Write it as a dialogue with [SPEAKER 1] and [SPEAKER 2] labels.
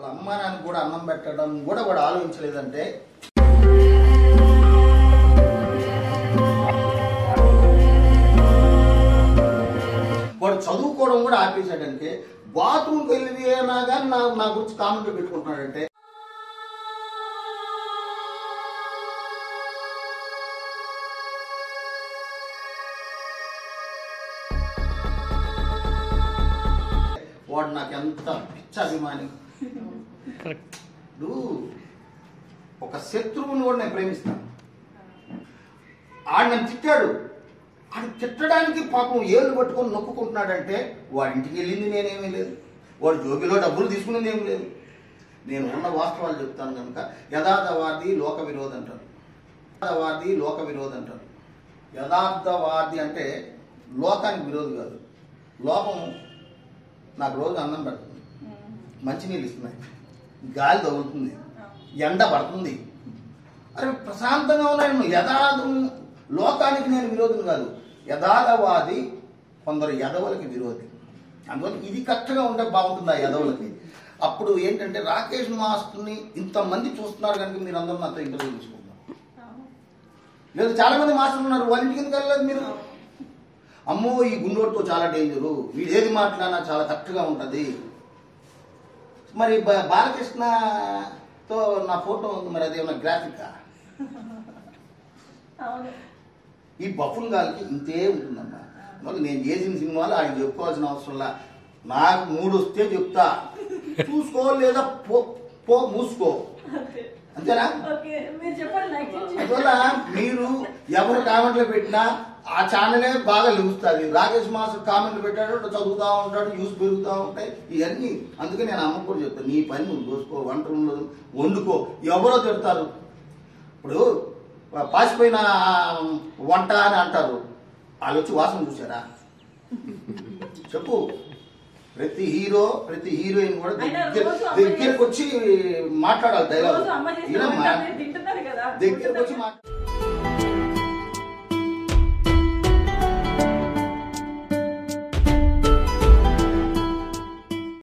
[SPEAKER 1] అమ్మ నాన్న కూడా అన్నం పెట్టడం కూడా వాడు ఆలోచించలేదంటే వాడు చదువుకోవడం కూడా ఆపేశాడంటే బాత్రూమ్కి వెళ్ళి అయినా కానీ నా గురించి కామెంట్ పెట్టుకుంటున్నాడంటే వాడు నాకు ఎంత పిచ్చ అభిమాని. ఒక శత్రువుని కూడా నేను ప్రేమిస్తాను. ఆడు నన్ను తిట్టాడు, ఆడు తిట్టడానికి పాపం ఏళ్ళు పట్టుకొని నొక్కుకుంటున్నాడంటే వాడింటికి వెళ్ళింది నేనేమీ లేదు, వాడు జోబిలో డబ్బులు తీసుకునేది ఏమి లేదు. నేను ఉన్న వాస్తవాలు చెప్తాను కనుక యథార్థవాది లోక విరోధి అంటారు. యథార్థవాది లోక విరోధి అంటారు. యథార్థవాది అంటే లోకానికి విరోధి కాదు. లోకం నాకు రోజు అన్నం పెడుతుంది, మంచినీళ్ళు ఇస్తున్నాయి, గాలి తగులుతుంది, ఎండ పడుతుంది, అరే ప్రశాంతంగా ఉన్నాను. యథార్థం లోకానికి నేను విరోధం కాదు, యథార్థవాది కొందరు యదవులకి విరోధి. అందువల్ల ఇది కరెక్ట్గా ఉంటే బాగుంటుంది ఆ యదవులకి. అప్పుడు ఏంటంటే రాకేష్ మాస్టర్ని ఇంతమంది చూస్తున్నారు కనుక మీరు అందరూ నాతో ఇంటర్వ్యూ తీసుకుంటున్నారు. లేదు చాలా మంది మాస్టర్లు ఉన్నారు, వాళ్ళ ఇంటికి ఎందుకు వెళ్ళలేదు మీరు? అమ్మో ఈ గుండోటితో చాలా డేంజరు, వీడు ఏది మాట్లాడినా చాలా కరెక్ట్గా ఉంటుంది. మరి బాలకృష్ణతో నా ఫోటో ఉంది, మరి అదేమన్నా గ్రాఫికా? ఈ బఫున్ గాలికి ఇంతే ఉంటుందమ్మా. మళ్ళీ నేను చేసిన సినిమాలు ఆయన చెప్పుకోవాల్సిన అవసరంలా. నాకు 3 వస్తే చెప్తా, చూసుకో లేదా పో మూసుకో, అంతేనా? అందువల్ల మీరు ఎవరు కామెంట్లు పెట్టినా ఆ ఛానలే బాగా లభిస్తుంది. రాకేష్ మాస్టర్ కామెంట్లు పెట్టాడు, చదువుతూ ఉంటాడు, న్యూస్ పెరుగుతూ ఉంటాయి ఇవన్నీ. అందుకే నేను అమ్మ కూడా చెప్తాను, నీ పని నువ్వు చూసుకో, వంట రూమ్లో వండుకో. ఎవరో తిడతారు, ఇప్పుడు పాసిపోయిన వంట అని అంటారు, వాళ్ళు వచ్చి వాసన చూసారా? చెప్పు. ప్రతి హీరో ప్రతి హీరోయిన్ కూడా దగ్గరకు వచ్చి మాట్లాడాలి, డైలాగ్ దగ్గరకు వచ్చి